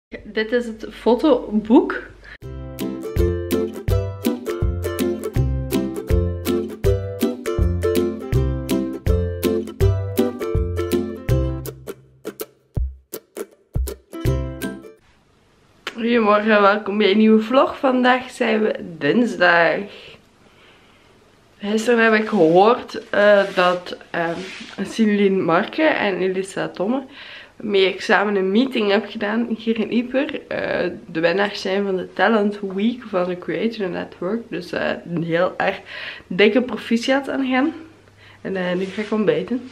Dit is het fotoboek. Goedemorgen, welkom bij een nieuwe vlog. Vandaag zijn we dinsdag. Gisteren heb ik gehoord dat Celine Marke en Elisa Tomme mee ik samen een meeting heb gedaan hier in Ieper. De winnaars zijn van de Talent Week van de Creator Network. Dus een heel erg dikke proficiat aan hen. En nu ga ik ontbijten.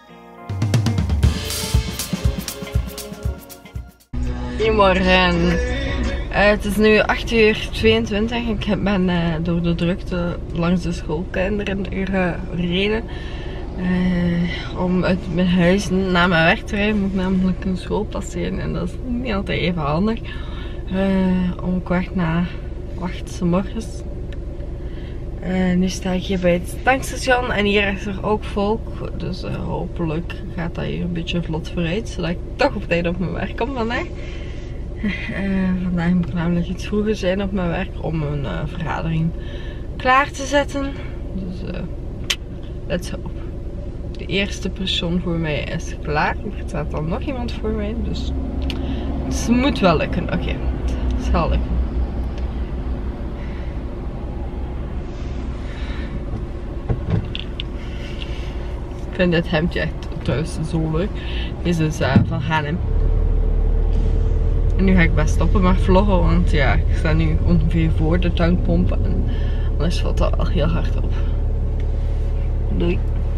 Goedemorgen. Het is nu 8:22 en ik ben door de drukte langs de schoolkinderen gereden. Om uit mijn huis naar mijn werk te rijden moet ik namelijk een school passeren en dat is niet altijd even handig. Om 8:15 morgens. Nu sta ik hier bij het tankstation en hier is er ook volk. Dus hopelijk gaat dat hier een beetje vlot vooruit, zodat ik toch op tijd op mijn werk kom vandaag. Vandaag moet ik namelijk iets vroeger zijn op mijn werk om een vergadering klaar te zetten. Dus let's hope. De eerste persoon voor mij is klaar. Er staat dan nog iemand voor mij. Dus het moet wel lukken. Oké, het zal lukken. Ik vind dit hemdje echt trouwens zo leuk. Deze is van H&M. En nu ga ik best stoppen met vloggen, want ja, ik sta nu ongeveer voor de tankpomp en anders valt dat al heel hard op. Doei.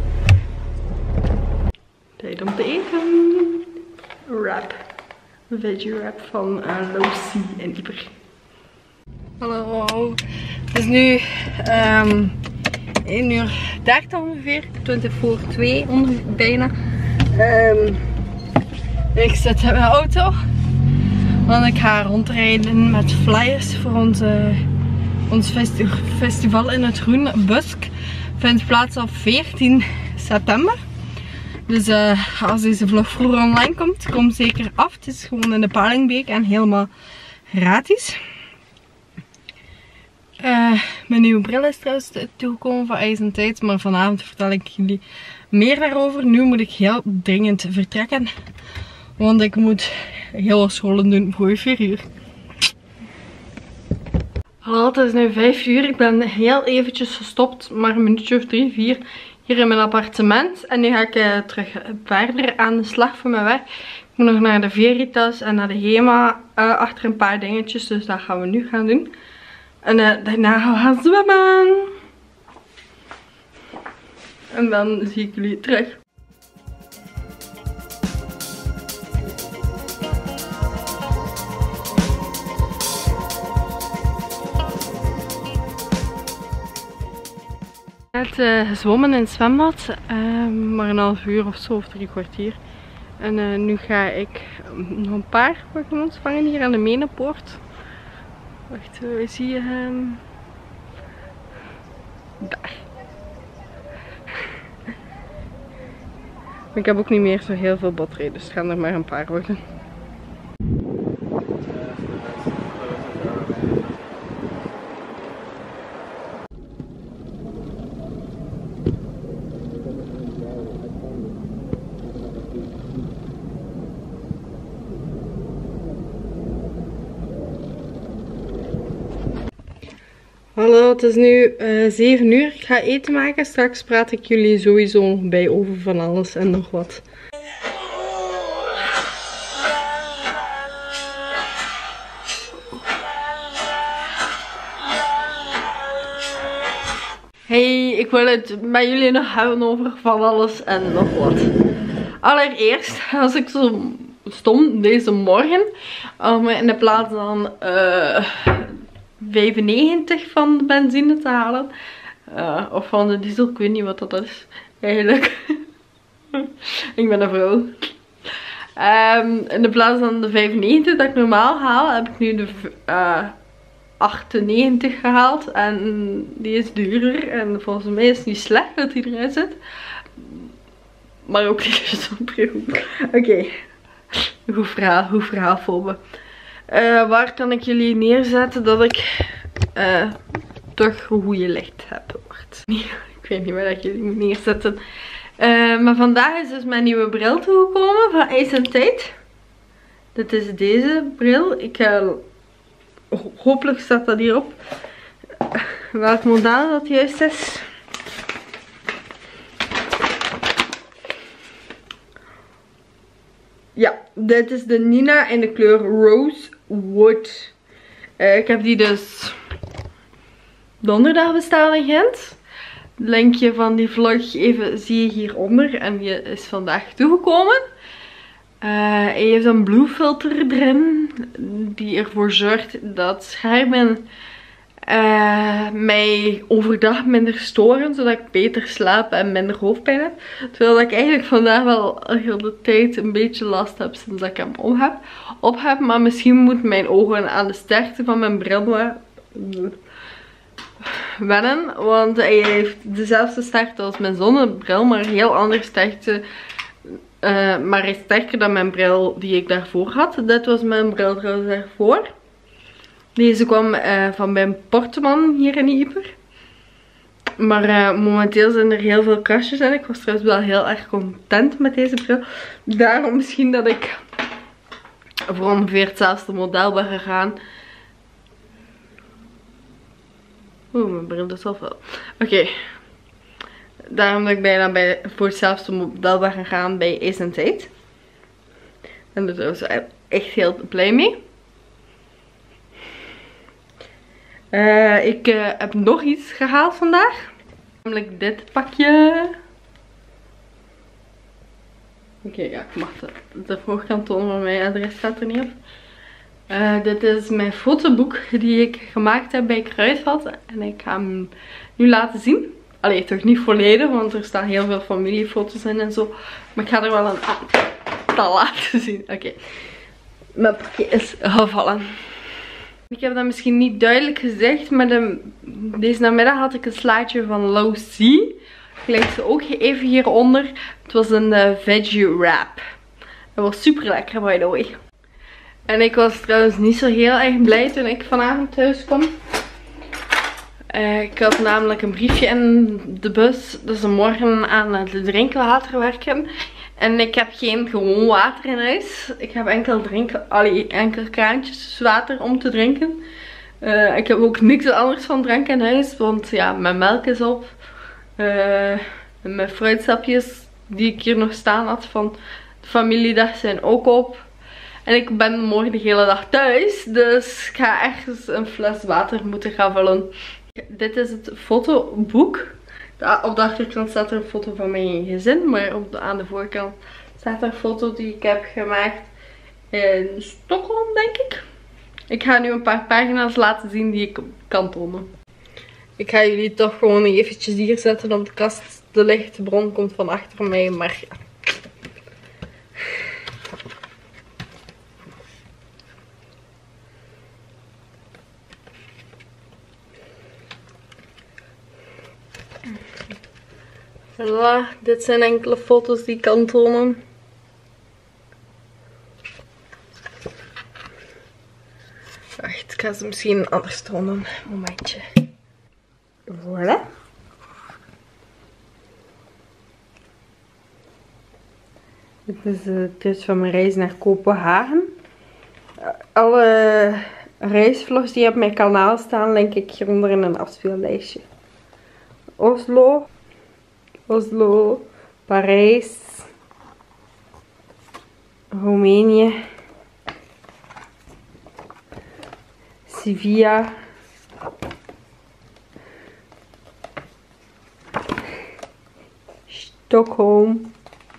Tijd om te eten. Wrap. Een veggie wrap van Losi en Ieper. Hallo. Het is nu 1:30 ongeveer. 20 voor 2 bijna. Ik zit in mijn auto. Want ik ga rondrijden met flyers voor ons festival in het Groen. Busk vindt plaats op 14 september. Dus als deze vlog vroeger online komt, kom zeker af. Het is gewoon in de Palingbeek en helemaal gratis. Mijn nieuwe bril is trouwens toegekomen van IJzertijd, maar vanavond vertel ik jullie meer daarover. Nu moet ik heel dringend vertrekken, want ik moet heel wat scholen doen voor 4 uur. Hallo, het is nu 5 uur. Ik ben heel eventjes gestopt, maar een minuutje of 3, 4 hier in mijn appartement. En nu ga ik terug verder aan de slag voor mijn werk. Ik moet nog naar de Veritas en naar de HEMA achter een paar dingetjes, dus dat gaan we nu gaan doen. En daarna gaan we gaan zwemmen. En dan zie ik jullie terug. Ik heb gezwommen in het zwembad, maar een half uur of zo, of 3 kwartier. En nu ga ik nog een paar Pokémons vangen hier aan de Menenpoort. Wacht, waar zie je hem? Daar. Maar ik heb ook niet meer zo heel veel batterij, dus het gaan er maar een paar worden. Hallo, het is nu 7 uur. Ik ga eten maken. Straks praat ik jullie sowieso nog bij over van alles en nog wat. Hey, ik wil het met jullie nog hebben over van alles en nog wat. Allereerst, als ik zo stond deze morgen, om in de plaats dan 95 van de benzine te halen. Of van de diesel, ik weet niet wat dat is eigenlijk. Ik ben een vrouw. In de plaats van de 95 dat ik normaal haal, heb ik nu de 98 gehaald. En die is duurder. En volgens mij is het niet slecht dat die erin zit. Maar ook niet zo goed. Oké. Goed verhaal voor me. Waar kan ik jullie neerzetten dat ik toch een goede licht heb? Wacht. Ik weet niet waar ik jullie moet neerzetten. Maar vandaag is dus mijn nieuwe bril toegekomen van Ace & Tate. Dit is deze bril. Hopelijk staat dat hierop. Welk model dat juist is. Ja, dit is de Nina in de kleur Rosewood. Ik heb die dus donderdag besteld in Gent. Het linkje van die vlog even zie je hieronder. En die is vandaag toegekomen. Hij heeft een blue filter erin. Die ervoor zorgt dat schermen mij overdag minder storen. Zodat ik beter slaap en minder hoofdpijn heb. Terwijl ik eigenlijk vandaag wel heel de tijd een beetje last heb sinds dat ik hem op heb. Maar misschien moet mijn ogen aan de sterkte van mijn bril wennen. Want hij heeft dezelfde sterkte als mijn zonnebril. Maar heel andere sterkte. Maar hij is sterker dan mijn bril die ik daarvoor had. Dit was mijn bril trouwens daarvoor. Deze kwam van mijn Porteman hier in Ieper. Maar momenteel zijn er heel veel kastjes in. Ik was trouwens wel heel erg content met deze bril. Daarom misschien dat ik voor ongeveer hetzelfde model ben gegaan. Oeh, mijn bril is al veel. Oké. Daarom dat ik bijna voor hetzelfde model ben gegaan bij Ace & Tate. En daar ben ik echt heel blij mee. Ik heb nog iets gehaald vandaag. Namelijk dit pakje. Oké, ja, ik mag de voorkant tonen, maar mijn adres staat er niet op. Dit is mijn fotoboek die ik gemaakt heb bij Kruidvat. En ik ga hem nu laten zien. Allee, toch niet volledig, want er staan heel veel familiefoto's in en zo. Maar ik ga er wel een aantal laten zien. Oké. Mijn pakje is gevallen. Ik heb dat misschien niet duidelijk gezegd, maar deze namiddag had ik een slaatje van Low C. Ik leg ze ook even hieronder. Het was een veggie wrap. Dat was super lekker, by the way. En ik was trouwens niet zo heel erg blij toen ik vanavond thuis kwam. Ik had namelijk een briefje in de bus. Dus morgen aan het drinkwater werken. En ik heb geen gewoon water in huis. Ik heb enkel kraantjes water om te drinken. Ik heb ook niks anders van drank in huis. Want ja, mijn melk is op. Mijn fruitsapjes die ik hier nog staan had van de familiedag zijn ook op. En ik ben morgen de hele dag thuis. Dus ik ga ergens een fles water moeten gaan vullen. Dit is het fotoboek. Op de achterkant staat er een foto van mijn gezin. Maar aan de voorkant staat er een foto die ik heb gemaakt in Stockholm, denk ik. Ik ga nu een paar pagina's laten zien die ik kan tonen. Ik ga jullie toch gewoon eventjes hier zetten op de kast. De lichtbron komt van achter mij, maar ja. Voilà, dit zijn enkele foto's die ik kan tonen. Wacht, ik ga ze misschien anders tonen. Momentje. Voilà. Dit is het dus van mijn reis naar Kopenhagen. Alle reisvlogs die op mijn kanaal staan, link ik hieronder in een afspeellijstje. Oslo, Parijs, Roemenië, Sevilla, Stockholm,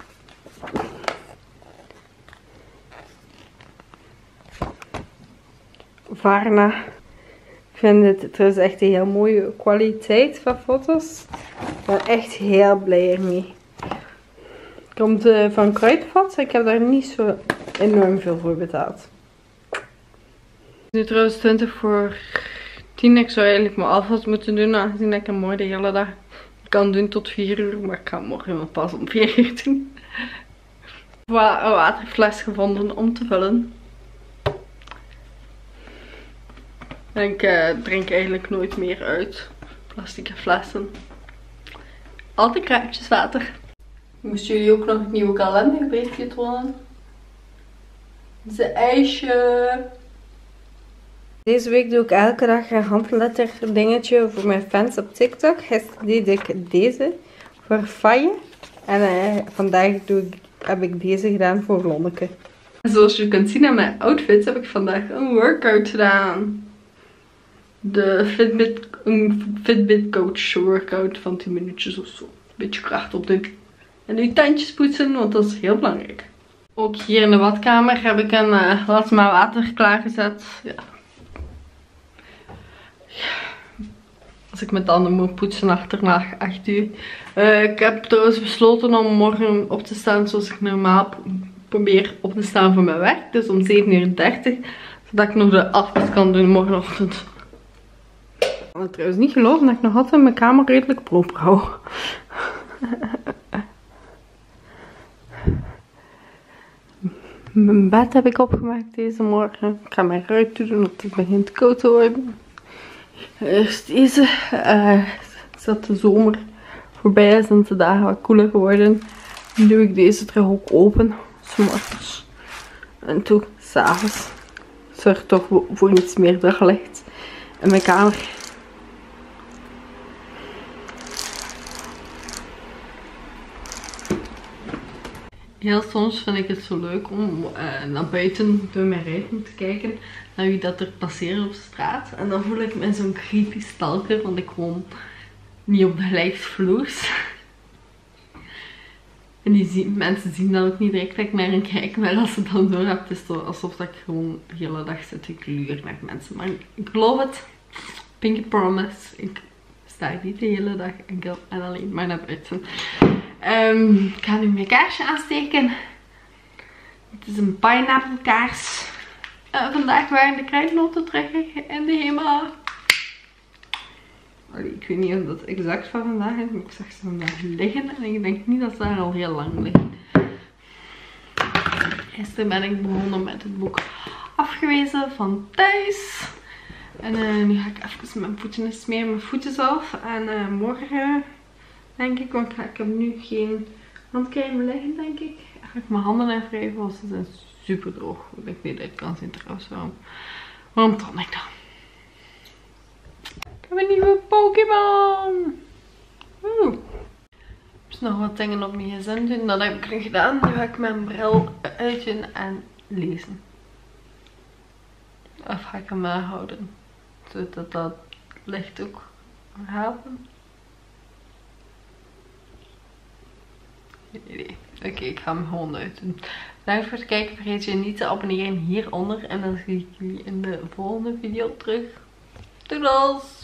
Varna. Ik vind het trouwens echt een heel mooie kwaliteit van foto's. Ik ben echt heel blij ermee. Het komt van Kruidvat. Ik heb daar niet zo enorm veel voor betaald. Het is nu trouwens 20 voor 10. Ik zou eigenlijk mijn afwas moeten doen. Aangezien ik hem morgen de hele dag kan doen tot 4 uur. Maar ik ga morgen wel pas om 4 uur doen. Voilà, een waterfles gevonden om te vullen. En ik drink eigenlijk nooit meer uit plastic flessen. Altijd kruidjeswater. Moesten jullie ook nog een nieuwe kalenderberichtje tonen? Ze ijsje. Deze week doe ik elke dag een handletter dingetje voor mijn fans op TikTok. Gisteren deed ik deze voor Faye. En vandaag heb ik deze gedaan voor Lonneke. Zoals je kunt zien aan mijn outfits heb ik vandaag een workout gedaan. De Fitbit Coach workout van 10 minuutjes of zo. Een beetje kracht opdoen. En nu tandjes poetsen, want dat is heel belangrijk. Ook hier in de badkamer heb ik een plasma water klaargezet. Ja. Als ik mijn tanden moet poetsen achterna 8 uur. Ik heb trouwens besloten om morgen op te staan zoals ik normaal probeer op te staan voor mijn werk. Dus om 7:30 uur. Zodat ik nog de afwas kan doen morgenochtend. Ik kan het trouwens niet geloven dat ik nog altijd mijn kamer redelijk proper hou. Mijn bed heb ik opgemaakt deze morgen. Ik ga mijn ruit doen, want het begint koud te worden. Eerst deze. Zodat de zomer voorbij is en de dagen wat koeler geworden. Dan doe ik deze terug ook open. 's Morgens. En toen, 's avonds. Zorg toch voor iets meer daglicht in mijn kamer. Heel soms vind ik het zo leuk om naar buiten door mijn ruiten te kijken naar wie dat er passeren op straat. En dan voel ik me zo'n creepy stalker, want ik woon niet op de gelijkvloers. En mensen zien dan ook niet direct dat ik naar hen kijk, maar als ze dan door heb, is het alsof ik gewoon de hele dag zit te gluren naar mensen. Maar ik geloof het, pinky promise, ik sta niet de hele dag enkel en alleen maar naar buiten. Ik ga nu mijn kaarsje aansteken. Het is een pineapple kaars. Vandaag waren de kruidnoten terug in de hemel. Ik weet niet of dat exact van vandaag is, maar ik zag ze vandaag liggen. En ik denk niet dat ze daar al heel lang liggen. Gisteren ben ik begonnen met het boek Afgewezen van Thuis. En nu ga ik even mijn voeten smeren, mijn voeten zelf. En morgen, denk ik, want ik heb nu geen handcrème liggen, denk ik. Ga ik mijn handen even wrijven, want ze zijn super droog. Ik weet dat ik kan zien trouwens. Waarom toon ik dat? Ik heb een nieuwe Pokémon! Ik moet nog wat dingen op mijn gsm doen. Dat heb ik nu gedaan. Nu ga ik mijn bril uitdoen en lezen. Of ga ik hem houden? Zodat dat licht ook helpen. Nee. Oké, ik ga hem gewoon uitdoen. Bedankt voor het kijken. Vergeet je niet te abonneren hieronder. En dan zie ik jullie in de volgende video terug. Doedels!